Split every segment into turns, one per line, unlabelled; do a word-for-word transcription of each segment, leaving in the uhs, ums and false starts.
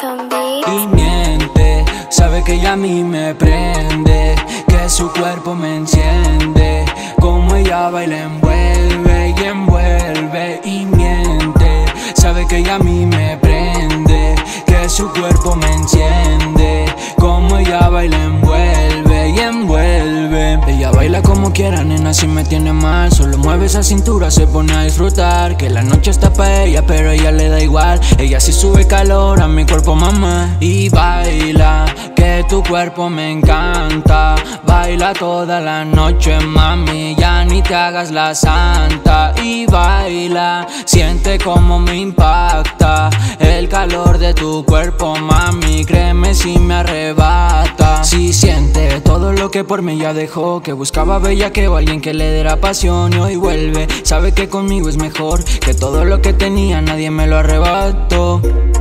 Y miente, sabe que ella a mí me prende, que su cuerpo me enciende, como ella baila envuelve y envuelve. Y miente, sabe que ella a mí me prende, que su cuerpo me enciende, como ella baila envuelve y envuelve. Ella baila como quiera, nena, si me tiene mal. Solo mueve esa cintura, se pone a disfrutar, que la noche está pa' ella, pero a ella le da igual. Ella sí sube calor a mi cuerpo, mamá. Y baila, que tu cuerpo me encanta. Baila toda la noche, mami, ya ni te hagas la santa. Y baila, siente como me impacta el calor de tu cuerpo, mami, créeme si me arrebata. Si siente todo lo que por mí ya dejó, que buscaba bellaqueo, alguien que le diera pasión, y hoy vuelve. Sabe que conmigo es mejor, que todo lo que tenía nadie me lo arrebató.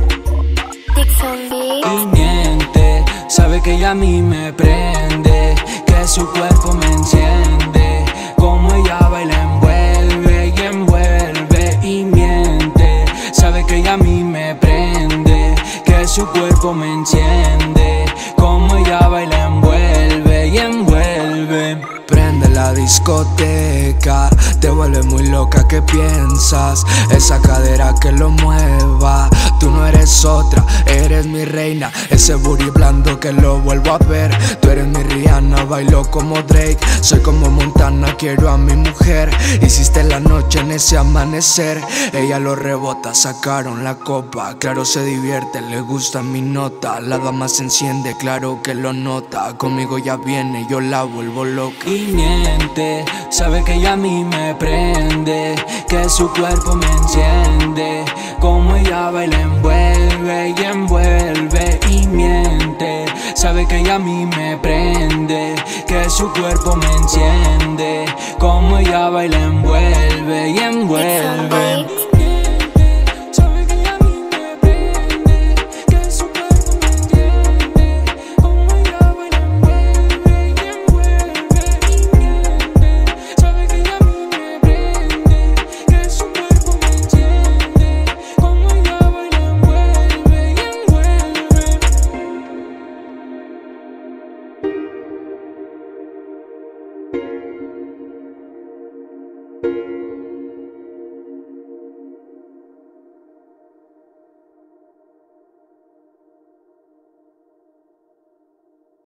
Y miente, sabe que ella a mí me prende, que su cuerpo me enciende, como ella baila envuelve y envuelve. Y miente, sabe que ella a mí me prende, que su cuerpo me enciende, como ella baila envuelve y envuelve.
Prende la discoteca, te vuelve muy loca, ¿qué piensas? Esa cadera que lo mueva, tú no eres otra, eres mi reina. Ese booty blando que lo vuelvo a ver, tú eres mi Rihanna, bailo como Drake. Soy como Montana, quiero a mi mujer. Hiciste la noche en ese amanecer, ella lo rebota, sacaron la copa. Claro se divierte, le gusta mi nota. La dama se enciende, claro que lo nota. Conmigo ya viene, yo la vuelvo loca.
Y miente, sabe que ella a mí me prende, que su cuerpo me enciende, como ella baila envuelve y envuelve. Y miente, sabe que ella a mí me prende, que su cuerpo me enciende, como ella baila envuelve y envuelve.